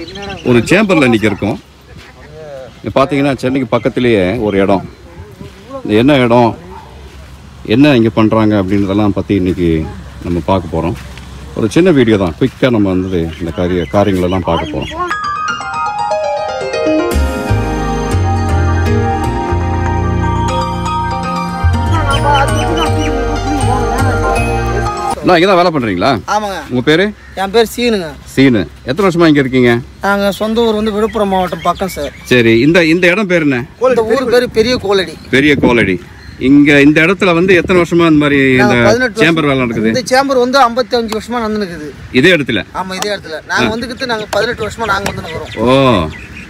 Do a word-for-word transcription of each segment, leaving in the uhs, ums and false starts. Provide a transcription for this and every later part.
ஒரு சேம்பரில் இன்றைக்கி இருக்கோம். பார்த்தீங்கன்னா சென்னைக்கு பக்கத்துலேயே ஒரு இடம். இந்த என்ன இடம், என்ன இங்கே பண்ணுறாங்க அப்படின்றதெல்லாம் பற்றி இன்றைக்கி நம்ம பார்க்க போகிறோம். ஒரு சின்ன வீடியோ தான், குயிக்காக நம்ம வந்து இந்த காரிய காரியங்களெல்லாம் பார்க்க போகிறோம். நான் இங்கே தான் வேலை பண்ணுறீங்களா? ஆமாங்க. உங்கள் பேர்? என் பேர் சீனுங்க. சீனு. எத்தனை வருஷமாக இங்கே இருக்கீங்க? நாங்கள் சொந்த ஊர் வந்து விழுப்புரம் மாவட்டம் பக்கம் சார். சரி, இந்த இந்த இடம் பேர் என்ன? இந்த ஊர் பேர் பெரிய கோலடி. பெரிய கோலடி. இங்கே இந்த இடத்துல வந்து எத்தனை வருஷமா இந்த மாதிரி இந்த சேம்பர் வேலை நடக்குது? இந்த சேம்பர் வந்து ஐம்பத்தி அஞ்சு வருஷமா நடந்துருக்குது இதே இடத்துல. ஆமாம், இதே இடத்துல நாங்கள் வந்துக்கிட்டு நாங்கள் பதினெட்டு வருஷமா நாங்கள் வந்து இருக்கிறோம். ஓ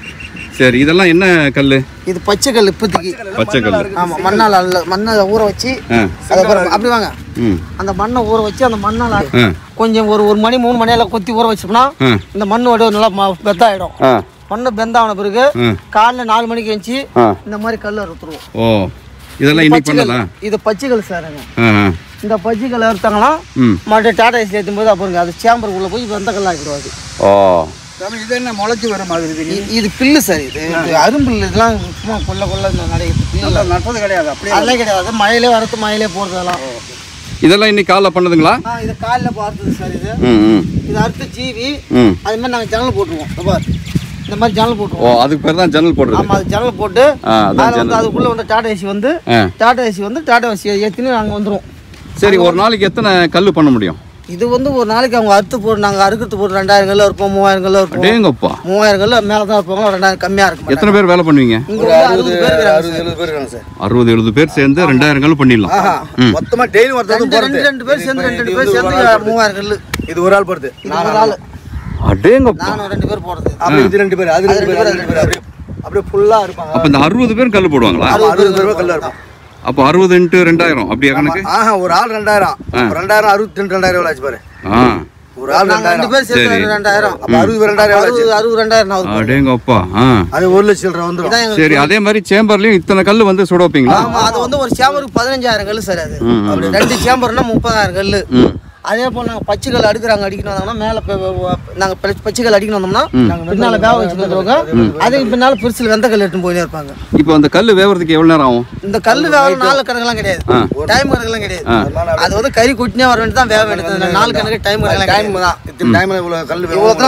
சரி, இதெல்லாம் என்ன கல்? இது பச்சை கல். இப்போதைக்கு பச்சை கல். ஆமாம், மண்ணால் அல்ல, மண்ணை ஊற வச்சு அதுக்கப்புறம் அப்படி வாங்க அந்த மண்ணை ஊற வச்சு அந்த மண்ணால் கொஞ்சம் ஒரு ஒரு மணி மூணு மணியால கொத்தி ஊற வச்சோம்னா இந்த மண்ணோட நல்லா பெத்தாயிடும். மண்ணு பெந்தான பிறகு காலைல நாலு மணிக்கு எழுந்துச்சு இந்த மாதிரி கல் அறுத்துருவோம். ஓ இதெல்லாம் இன்னைக்கு பண்ணலாம். இது பச்சை கல் சாருங்க. இந்த பச்சை கல் அறுத்தாங்கன்னா மறுபடியும் டாடா ஏசி ஏற்றும் போது அப்புறம் அது சேம்பர் உள்ள போய் வெந்த கல் ஆகிடுவாது. ஓ இது என்ன முளைச்சி வர மாதிரி? இது பில்லு சார். இது அரும்பில் இதெல்லாம் சும்மா கொள்ள கொள்ள நடைகிறது நட்டது கிடையாது. அப்படி அதெல்லாம் கிடையாது. மழையிலே வரத்து மழையிலே போகிறதெல்லாம். இதெல்லாம் இன்னைக்கு காலைல பண்ணதுங்களா? இது காலையில் பார்த்தது சார். இது இது அறுத்து ஜீவி அது மாதிரி நாங்கள் ஜன்னல் போட்டுருவோம். இந்த மாதிரி ஜன்னல் போட்டுருவோம். ஓ அதுக்கு பேர் தான் ஜன்னல் போடுறது. ஆமாம், அது ஜன்னல் போட்டு வந்து அதுக்குள்ளே வந்து டாடா ஏசி வந்து டாடா ஏசி வந்து டாடா ஏசி ஏற்றினு நாங்கள் வந்துடுவோம். சரி, ஒரு நாளைக்கு எத்தனை கல் பண்ண முடியும்? இது வந்து ஒரு நாளைக்கு அவங்க அறுத்து போட்டு நாங்கள் அறுக்கிறது போட்டு ரெண்டாயிரம் கல்ல இருப்போம், மூவாயிரம் கல்ல இருப்போம். மூவாயிரம் கல்ல மேலே தான் இருப்பாங்க, ரெண்டாயிரம் கம்மியாக இருக்கும். எத்தனை பேர் வேலை பண்ணுவீங்க? அறுபது பேர் இருக்காங்க சார். அறுபது எழுபது பேர் சேர்ந்து ரெண்டாயிரம் கல் பண்ணிடலாம். மொத்தமாக டெய்லி ரெண்டு ரெண்டு பேர் சேர்ந்து ரெண்டு ரெண்டு பேர் சேர்ந்து மூவாயிரம் கல். இது ஒரு ஆள் போடுறது. ஒரு ஆள் அடேங்கப்பா. நானும் ரெண்டு பேர் போடுறது. அப்படி இது ரெண்டு பேர் அது ரெண்டு பேர் அது ரெண்டு பேர் அப்படியே அப்படியே ஃபுல்லாக இருப்பாங்க. அப்போ இந்த அறுபது பேர் கல் போடுவாங்களா? அறுபது பேர் கல் இருப்பாங்க. அப்போ அறுபது இன்ட்டு ரெண்டாயிரம் அப்படியா கணக்கு? ஆஹா, ஒரு ஆள் ரெண்டாயிரம் ரெண்டாயிரம் அறுபத்தி ரெண்டு ரெண்டாயிரம் ஆச்சு பாரு. ஒரு ஆள் ரெண்டாயிரம் பேர் சேர்த்து ரெண்டாயிரம். அப்போ அறுபது ரெண்டாயிரம் அறுபது ரெண்டாயிரம் அடேங்கப்பா. அது ஒரு லட்சம் ரூபா வந்துடும். சரி, அதே மாதிரி சேம்பர்லயும் இத்தனை கல் வந்து சுட வைப்பீங்களா? ஆமா, அது வந்து ஒரு சேம்பருக்கு பதினஞ்சாயிரம் கல் சார். அது அப்படி ரெண்டு சேம்பர்னா முப்பதாயிரம் கல். அதே போல் நாங்கள் பச்சை கல் அடுக்கிறாங்க அடிக்கணும் வந்தாங்கன்னா மேலே நாங்கள் பச்சை கல் அடிக்கணும் வந்தோம்னா பின்னால் வேக வச்சு வந்துருவாங்க. அதுக்கு பின்னால் பெருசில் வெந்த கல் எடுத்துன்னு போயினே இருப்பாங்க. இப்போ அந்த கல் வேகிறதுக்கு எவ்வளோ நேரம் ஆகும்? இந்த கல் வேக நாலு கணக்கெல்லாம் கிடையாது, டைம் கணக்கெல்லாம் கிடையாது. அது வந்து கறி குட்டினே வர வேண்டியது தான் வேக வேண்டியது. நாலு கணக்கு டைம் டைம் தான். டைம் இவ்வளோ கல்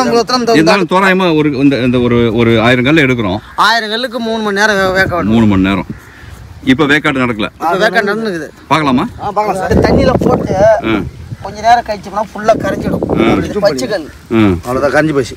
இவ்வளோ தோராயமா ஒரு இந்த ஒரு ஒரு ஆயிரம் கல் எடுக்கிறோம். ஆயிரம் கல்லுக்கு மூணு மணி நேரம் வேக வேணும். மூணு மணி நேரம். இப்போ வேக்காடு நடக்கல? வேக்காடு நடந்துக்குது. பார்க்கலாமா? பார்க்கலாம் சார். தண்ணியில் போட்டு கொஞ்ச நேரம் கழிச்சோம்னா ஃபுல்லா கரைஞ்சிடும். பச்சை கல் அவ்வளோதான், கரைஞ்சி போச்சு.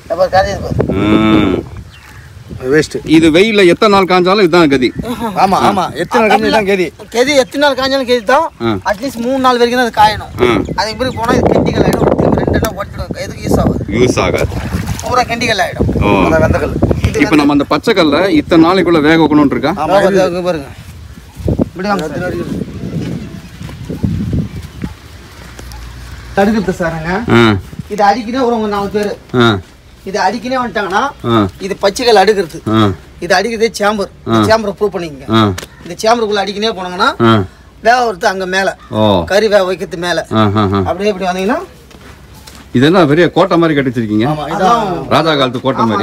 வேஸ்ட். இது வெயில எத்தனை நாள் காஞ்சாலும் இதுதான் கதி. ஆமா ஆமா, எத்தனை நாள் காஞ்சாலும் கதி. கதி எத்தனை நாள் காஞ்சாலும் கதி தான். அட்லீஸ்ட் மூணு நாள் வரைக்கும் தான் அது காயணும். அதுக்கு பிறகு போனா இது கெண்டிகள் ஆயிடும். ரெண்டு நாள் ஓட்டிடும். எதுக்கு யூஸ் ஆகாது. யூஸ் ஆகாது. பூரா கெண்டிகள் ஆயிடும். அதான் வெந்த கல். இப்போ நம்ம அந்த பச்சை கல்ல இத்தனை நாளைக்குள்ள வேக வைக்கணும்னு இருக்கா? பாருங்க இப்படி வாங்க தடுக்கிறது சாருங்க. இது அடிக்கினே ஒரு நாலு பேர் இது அடிக்கினே வந்துட்டாங்கன்னா இது பச்சைகள் அடுக்கிறது. இது அடிக்கிறதே சேம்பர். சேம்பரை ப்ரூவ் பண்ணிக்கங்க. இந்த சேம்பருக்குள்ள அடிக்கினே போனாங்கன்னா வேக வருது அங்க மேல கறி வேக வைக்கிறது மேல அப்படியே இப்படி வந்தீங்கன்னா இதெல்லாம் பெரிய கோட்டை மாதிரி கட்டி வச்சிருக்கீங்க. ராஜா காலத்து கோட்டை மாதிரி.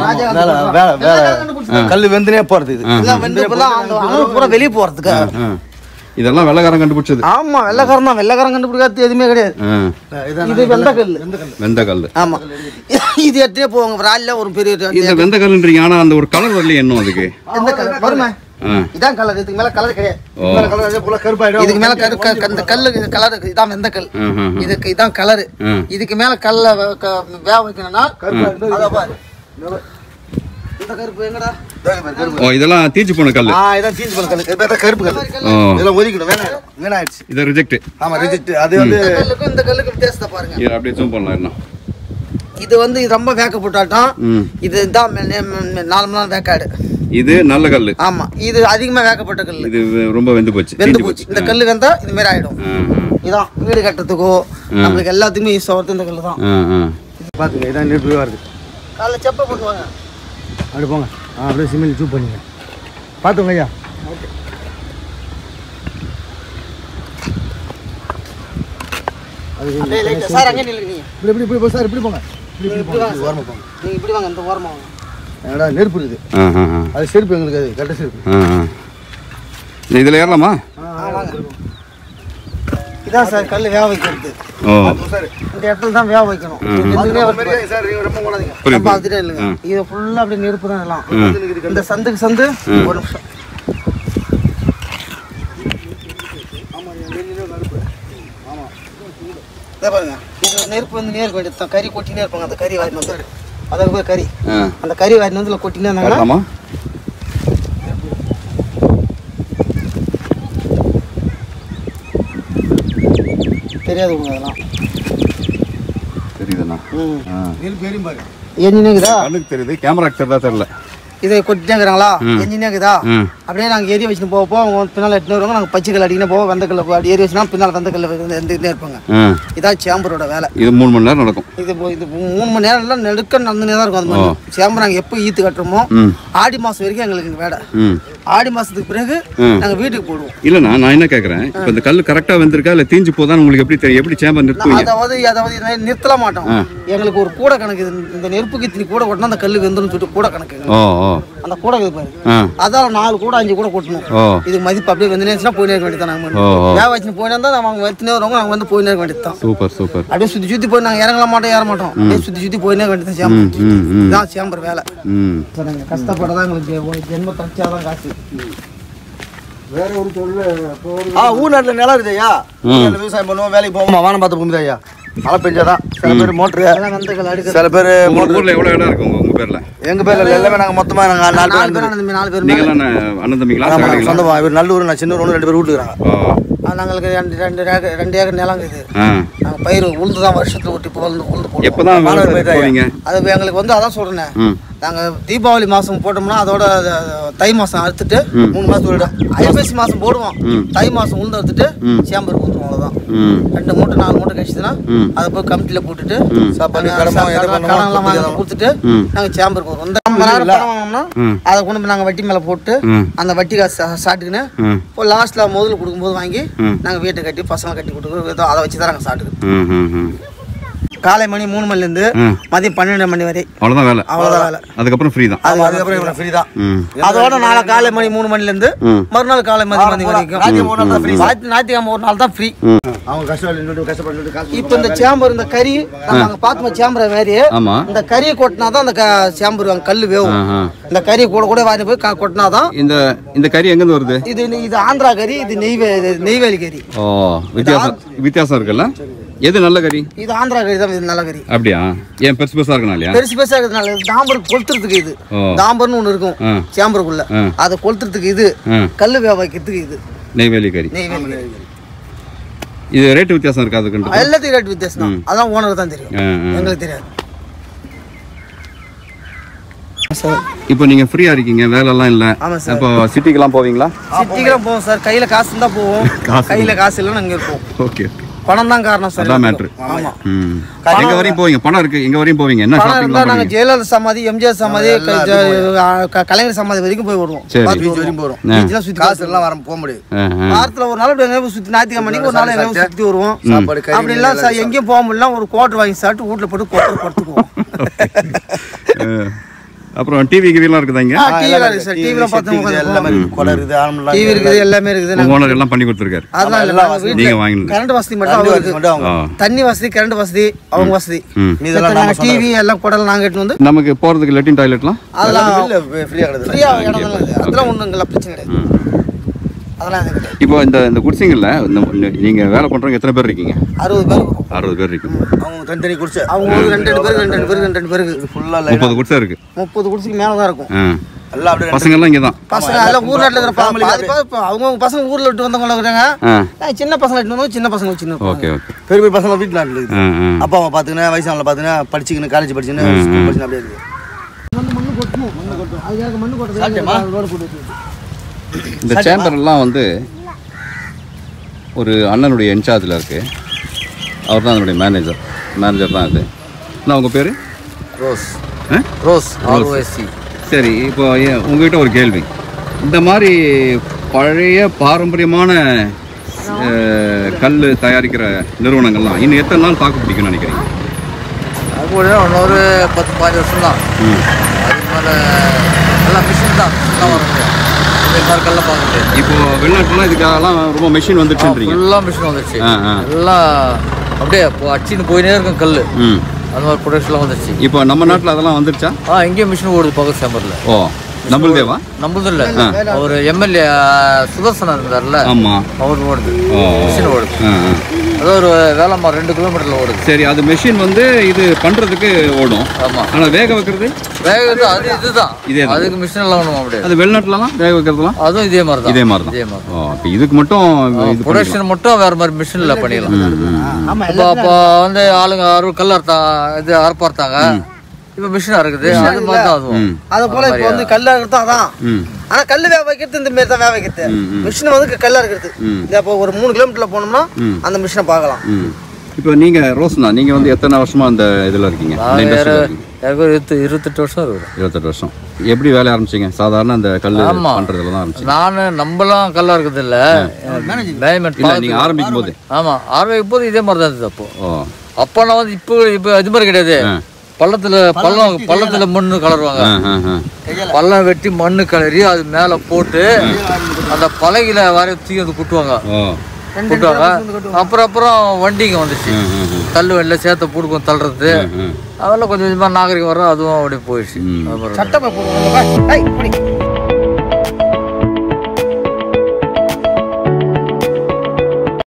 கல் வெந்தனே போறது. இது பூரா வெளியே போறதுக்கு இதெல்லாம் வெள்ளக்காரன் கண்டுபிடிச்சது. ஆமா, வெள்ளக்காரன் தான். வெள்ளக்காரன் கண்டுபிடிக்காது எதுவுமே கிடையாது. இது வெந்த கல். வெந்த கல். ஆமா, இது எடுத்தே போவாங்க ராலில ஒரு பெரிய. இந்த வெந்த கல்ன்றீங்க, ஆனா அந்த ஒரு கலர் வரல என்ன அதுக்கு? எந்த கலர் வருமா? இதான் கலர். இதுக்கு மேல கலர் கிடையாது. இதுக்கு மேல அந்த கல்லு கலர் இதான் வெந்த கல். இதுக்கு இதான் கலர். இதுக்கு மேல கல்ல வேக வைக்கணும்னா அத பாரு. இந்த கருப்பு எங்கடா? ஓ இதெல்லாம் தீஞ்சு போன கல். ஆ இதான் தீஞ்சு போன கல். இது கருப்பு கல். இதெல்லாம் ஒதுக்கிடும். வேணா வேணா ஆயிடுச்சு. இது ரிஜெக்ட். ஆமா ரிஜெக்ட். அது வந்து இந்த கல்லுக்கு இந்த கல்லுக்கு வித்தியாசத்தை பாருங்க. இது அப்படியே ஜூம் பண்ணலாம் என்ன. இது வந்து ரொம்ப வேக்க போட்டாட்டம். இது தான் நாலு மணி நேரம் வேக்காடு. இது நல்ல கல். ஆமா, இது அதிகமா வேக்கப்பட்ட கல். இது ரொம்ப வெந்து போச்சு. வெந்து போச்சு. இந்த கல் வெந்தா இது மாதிரி ஆயிடும். இதான் வீடு கட்டுறதுக்கோ நம்மளுக்கு எல்லாத்துக்குமே யூஸ் ஆகுறது இந்த கல் தான். பாத்துங்க, இதான் நெருப்புவா இருக்கு. காலைல செப்ப போட்டுவாங்க. அப்படி போங்க. ஆ அப்படியே சிமெண்ட் சூப் பண்ணிங்க. பார்த்துங்க ஐயா. ஓகே. அது சார் அங்கே நில்லுங்க. நீங்க இப்படி இப்படி இப்படி சார் இப்படி போங்க. இப்படி இப்படி வாங்க. ஓரமா போங்க. நீங்க இப்படி வாங்க. இந்த ஓரமா வாங்க. ஏடா நெருப்பு இருக்குது. அது செருப்பு எங்களுக்கு அது கட்ட செருப்பு. இதில் ஏறலாமா? இதான் சார் கல் வேக வைக்கிறது. இந்த இடத்துல தான் வேக வைக்கணும். பார்த்துட்டே இல்லைங்க, இது ஃபுல்லாக அப்படியே நெருப்பு தான் எல்லாம். இந்த சந்துக்கு சந்து ஒரு நிமிஷம். பாருங்க, இது நெருப்பு வந்து நேருக்கு வேண்டியது. கறி கொட்டினே இருப்பாங்க. அந்த கறி வாரின்னு வந்து அதாவது போய் கறி அந்த கறி வாரின்னு வந்து கொட்டினே இருந்தாங்கன்னா தெரியாது உங்களுக்கு அதெல்லாம். தெரியுதுண்ணா. என்ஜினியருக்குதா கண்ணுக்கு தெரியுது, கேமராக்கு தெரியுதா தெரியல. இதை கொட்டிட்டே இருக்கிறாங்களா என்ஜினியருக்குதா அப்படியே நாங்கள் ஏறி வச்சுட்டு போக போக அவங்க பின்னால் எடுத்துன்னு வருவாங்க. நாங்கள் பச்சை கல் அடிக்கணும் போவோம். வெந்த கல் அப்படி ஏறி வச்சுனா பின்னால் வெந்த கல் இருந்துகிட்டே இருப்பாங்க. இதான் சேம்பரோட வேலை. இது மூணு மணி நேரம் நடக்கும். இது இது மூணு மணி நேரம் எல்லாம் நெடுக்க நடந்துனே தான் இருக்கும். அது மாதிரி சேம்பர் நாங்கள் எப்போ ஈத்து கட்டுறோமோ ஆடி மாதம் வரைக்கும் எங்களுக்கு இங்கே வேலை. ஆடி மாதத்துக்கு பிறகு நாங்கள் வீட்டுக்கு போடுவோம். இல்லைண்ணா, நான் என்ன கேட்குறேன், இப்போ இந்த கல் கரெக்டாக வந்திருக்கா இல்லை தீஞ்சு போதான் உங்களுக்கு எப்படி தெரியும்? எப்படி சேம்பர் நிறுத்துவீங்க? அதாவது அதாவது நிறுத்தல மாட்டோம். எங்களுக்கு ஒரு கூட கணக்கு. இந்த நெருப்புக்கு இத்தனை கூட கொட்டினா அந்த கல் வெந்துடும் சொல்லிட்டு கூட கணக்கு. அந்த கூட அதான் நாலு கூட அஞ்சு கூட கொட்டணும். இது மதிப்பு அப்படியே வந்து போய் நேர வேண்டியதான். நாங்கள் வேக வச்சு போய் இருந்தா அவங்க வச்சுனே வருவாங்க. நாங்கள் வந்து போய் நேர வேண்டியதான். Super super. அப்படியே சுற்றி சுற்றி போய் நாங்கள் இறங்கல மாட்டோம், ஏற மாட்டோம். அப்படியே சுற்றி சுற்றி போய் நேர வேண்டியதான். சேம்பர் இதுதான் சேம்பர் வேலை. கஷ்டப்படதான் எங்களுக்கு ஜென்ம தச்சாதான் காசு. வேற ஒரு தொழில் ஊர்நாட்டில் நிலம் இருக்குது ஐயா. விவசாயம் பண்ணுவோம், வேலைக்கு போவோம். வானம் பார்த்து போகுது ஐயா. மழை பெஞ்சாதான் சில பேர் மோட்ரு, சில பேர் ஊர்ல எவ்வளவு இடம் இருக்கு உங்க பேர்ல? எங்க பேர்ல எல்லாமே நாங்க மொத்தமா நாங்க நாலு பேர் நாலு பேர் நீங்க அண்ணன் தம்பிங்களா? சொந்தமா இவர் நல்லூர், நான் சின்ன ரெண்டு பேர் வீட்டுக்குறாங்க. நாங்களுக்கு ரெண்டு ரெண்டு ரெண்டு ஏக்கர் நிலம் இருக்குது. நாங்கள் பயிர் உளுந்து தான் வருஷத்துக்கு ஒட்டி இப்போ வந்து உளுந்து போடுவோம். எப்போதான் அது எங்களுக்கு வந்து அதான் சொல்றேன். நாங்கள் தீபாவளி மாதம் போட்டோம்னா அதோட தை மாதம் அறுத்துட்டு மூணு மாதம் விடும். ஐப்பசி மாதம் போடுவோம். தை மாதம் உளுந்து அறுத்துட்டு சேம்பருக்கு வந்துடும். அவ்வளோதான். ரெண்டு மூட்டை நாலு மூட்டை கழிச்சுதுன்னா அதை போய் கமிட்டியில் போட்டுட்டு கடன்லாம் வாங்கி கொடுத்துட்டு நாங்கள் சேம்பருக்கு வருவோம். இந்த ஐம்பது நேரம் பணம் வாங்கினோம்னா அதை கொண்டு போய் நாங்கள் வட்டி மேலே போட்டு அந்த வட்டி காசு சாப்பிட்டுக்குன்னு இப்போ லாஸ்ட்டில் முதல்ல கொடுக்கும்போது வாங்கி நாங்கள் வீட்டை கட்டி பசங்களை கட்டி கொடுக்குறோம். அதை வச்சு தான் நாங்கள் சாப்பிட்டுக்கிறோம். காலை மணி மூணு மணிலேருந்து மதியம் பன்னெண்டு மணி வரை அவ்வளோதான் வேலை. அவ்வளோதான் வேலை. அதுக்கப்புறம் ஃப்ரீ தான். அதுக்கப்புறம் ஃப்ரீ தான். அதோட நாளை காலை மணி மூணு மணிலேருந்து மறுநாள் காலை மணி மணி வரைக்கும் ஞாயிற்றுக்கிழமை ஒரு நாள் தான் ஃப்ரீ. அவங்க கஷ்டப்பட்டு இப்போ இந்த சேம்பர் இந்த கறி நாங்கள் பார்த்தோம். சேம்பரை மாதிரி இந்த கறியை கொட்டினா தான் அந்த சேம்பர் கல் வேவும். இந்த கறியை கூட கூட வாங்கி போய் கொட்டினா தான். இந்த இந்த கறி எங்கேருந்து வருது? இது இது ஆந்திரா கறி, இது நெய்வேலி நெய்வேலி கறி. ஓ, வித்தியாசம் வித்தியாசம் இருக்குல்ல. எது நல்ல கறி? இது ஆந்திரா கறி தான். இது நல்ல கறி. அப்படியா? ஏன் பெருசு பெருசா இருக்கனாலயா? பெருசு பெருசா இருக்கிறதுனால. தாம்பருக்கு கொளுத்துறதுக்கு இது தாம்பர்னு ஒன்று இருக்கும் சேம்பருக்குள்ள. அதை கொளுத்துறதுக்கு இது, கல் வேக வைக்கிறதுக்கு இது நெய்வேலி கறி. நெய்வேலி இது ரேட்டு வித்தியாசம் இருக்கு. அதுக்கு எல்லாத்துக்கும் ரேட்டு வித்தியாசம் தான். அதான் ஓனருக்கு தான் தெரியும், எங்களுக்கு தெரியாது. இப்போ நீங்க ஃப்ரீயா இருக்கீங்க, வேலை எல்லாம் இல்ல. அப்போ சிட்டிக்கெல்லாம் போவீங்களா? சிட்டிக்கெல்லாம் போவோம் சார். கையில காசு இருந்தா போவோம், கையில காசு இல்லைன்னா அங்க இருப்போம். ஓகே, பணம் தான் காரணம் சார். அதான் மேட்ரு. ஆமா. எங்க வரையும் போவீங்க? பணம் இருக்கு, எங்க வரையும் போவீங்க? என்ன ஷாப்பிங் தான்? நாங்க ஜெயலலிதா சமாதி, எம்ஜிஆர் சமாதி, கலைஞர் சமாதி வரைக்கும் போய் வருவோம். பீச் வரைக்கும் போறோம். பீச்ல சுத்தி காசு எல்லாம் வர போக முடியும். வாரத்துல ஒரு நாள் அப்படியே சுத்தி ஞாயிற்றுக்கிழமை மணிக்கு ஒரு நாள் எல்லாம் சுத்தி வருவோம். அப்படி எல்லாம் எங்கேயும் போக முடியல. ஒரு குவார்டர் வாங்கி சாப்பிட்டு வீட்டுல போட்டு குவார்டர் படுத்துக்குவோம். அப்புறம் டிவி கிவிலாம் இருக்குதா இங்க? டிவிலாம் இருக்கு சார். டிவிலாம் பார்த்தோம் எல்லாமே கொலை இருக்குது, ஆம்லாம் டிவி இருக்குது, எல்லாமே இருக்குது. ஓனர் எல்லாம் பண்ணி கொடுத்திருக்காரு. அதெல்லாம் எல்லாம் நீங்க வாங்குங்க. கரண்ட் வசதி மட்டும் அவங்க, தண்ணி வசதி, கரண்ட் வசதி அவங்க வசதி. இதெல்லாம் நாங்க டிவி எல்லாம் கொடல நாங்க எடுத்து வந்து நமக்கு போறதுக்கு லெட்டின் டாய்லெட்லாம் அதெல்லாம் ஃப்ரீயா கிடையாது. ஃப்ரீயா இடம்லாம் இல்லை. அதெல்லாம் ஒண்ணும் இல்ல, பிரச்சனை கிடையாது. அதெல்லாம் இப்போ இந்த இந்த குடிசைங்கள்ல நீங்க வேலை பண்றவங்க எத்தனை பேர் இருக்கீங்க? அறுபது பேர். அறுபது பேர் இருக்கீங்க. அவங்க தனித்தனி குடிசை. அவங்க ரெண்டு ரெண்டு பேருக்கு ரெண்டு ரெண்டு பேருக்கு ரெண்டு ரெண்டு பேருக்கு ஃபுல்லா முப்பது குடிசை இருக்கு. முப்பது குடிசைக்கு மேல தான் இருக்கும். எல்லாம் அப்படியே பசங்க எல்லாம் இங்க தான். பசங்க எல்லாம் ஊர் நாட்டுல இருக்கிற ஃபேமிலி. அவங்க பசங்க ஊர்ல விட்டு வந்தவங்க இருக்காங்க. சின்ன பசங்க விட்டு வந்தவங்க சின்ன பசங்க சின்ன. Okay okay. பெரிய பெரிய பசங்க வீட்டு நாட்டுல இருக்கு. அப்பா அம்மா பாத்துக்கினா, வயசானவங்கள பாத்துக்கினா, படிச்சுக்கின்னு காலேஜ் படிச்சுன்னு ஸ்கூல் படிச்சுன்னு அப்படியே இருக்கு. மண்ணு கொட்டணும், மண்ணு கொட்டணும். அதுக்காக மண்ணு கொட்டறது ரோடு போட்டு. இந்த சேம்பர்லாம் வந்து ஒரு அண்ணனுடைய இன்சார்ஜில் இருக்குது. அவர் தான் அதனுடைய மேனேஜர். மேனேஜர் தான் இது. நான் உங்கள் பேர்? ரோஸ். Rose R O S C. சரி, இப்போ உங்கள்கிட்ட ஒரு கேள்வி. இந்த மாதிரி பழைய பாரம்பரியமான கல் தயாரிக்கிற நிறுவனங்கள்லாம் இன்னும் எத்தனை நாள் தாக்கு பிடிக்கும்னு நினைக்கிறீங்க? இன்னொரு பத்து பாஞ்சு வருஷம் தான். அதுக்கு மேலே எல்லாம் மிஷின் தான் தான் வர முடியும். கல்லாம் பார்க்க முடியாது. இப்போ வெளிநாட்டுலாம் இதுக்காகலாம் ரொம்ப மிஷின் வந்துச்சுன்றீங்க. ஃபுல்லாக மிஷின் வந்துடுச்சு. எல்லாம் அப்படியே இப்போ அடிச்சுன்னு போயினே இருக்கும் கல். அந்த மாதிரி ப்ரொடக்ஷன்லாம் வந்துடுச்சு. இப்போ நம்ம நாட்டில் அதெல்லாம் வந்துருச்சா? ஆ இங்கேயும் மிஷின் ஓடுது பக்கத்து சேம்பரில். ஓ நம்மளுதேவா? நம்மளது இல்லை, அவர் எம்எல்ஏ சுதர்சனம் இருந்தார்ல, ஆமாம், அவர் ஓடுது மிஷின் ஓடுது. அது ஒரு வேலைம்மா ரெண்டு கிலோமீட்டரில் ஓடுது. சரி, அது மிஷின் வந்து இது பண்ணுறதுக்கு ஓடும். ஆமாம், ஆனால் வேக வைக்கிறது வேக வைக்கிறது அது இதுதான். இதே அதுக்கு மிஷின் எல்லாம் ஒன்றும் அப்படியே. அது வெளிநாட்டுலலாம் வேக வைக்கிறதுலாம் அதுவும் இதே மாதிரி தான். இதே மாதிரி தான். இதே மாதிரி. ஓ இப்போ இதுக்கு மட்டும் ப்ரொடக்ஷன் மட்டும் வேறு மாதிரி மிஷினில் பண்ணிடலாம். இப்போ அப்போ வந்து ஆளுங்க அறுபது கல் அறுத்தா இது அறுப்பு அறுத்தாங்க. இப்போ மிஷின் இருக்குது. அது மாதிரி தான் அதுவும். அதை போல இப்போ வந்து கல்லா இருக்கிறது அதான். ஆனா கல்லு வேக வைக்கிறது இந்த மாதிரி தான் வேக வைக்கிறது. மிஷின் வந்து கல்லா இருக்கிறது. இப்போ ஒரு மூணு கிலோமீட்டர்ல போனோம்னா அந்த மிஷினை பார்க்கலாம். இப்போ நீங்க ரோஸ்னா நீங்க வந்து எத்தனை வருஷமா அந்த இதுல இருக்கீங்க? இருபத்தெட்டு வருஷம் இருக்கு. இருபத்தெட்டு வருஷம். எப்படி வேலை ஆரம்பிச்சீங்க? சாதாரண அந்த கல் பண்றதுல தான் ஆரம்பிச்சீங்க? நான் நம்மளாம் கல்லா இருக்குது இல்ல, மேனேஜ்மெண்ட் இல்ல நீங்க ஆரம்பிக்கும் போது. ஆமா, ஆரம்பிக்கும் போது இதே மாதிரி தான் இருந்தது. அப்போ அப்போ நான் வந்து இப்போ இப்போ இது மாதிரி கிடையாது. பள்ளத்துல பள்ளம் பள்ளத்துல மண்ணு கலருவாங்க. பள்ளம் வெட்டி மண்ணு கலரி அது மேல போட்டு அந்த பலகையில வர தூக்கி வந்து குட்டுவாங்க குட்டுவாங்க அப்புறம் அப்புறம் வண்டிங்க வந்துச்சு. கல் வெள்ள சேத்த புடுக்கும் தள்ளுறது. அதெல்லாம் கொஞ்சம் கொஞ்சமா நாகரிகம் வரும். அதுவும் அப்படியே போயிடுச்சு.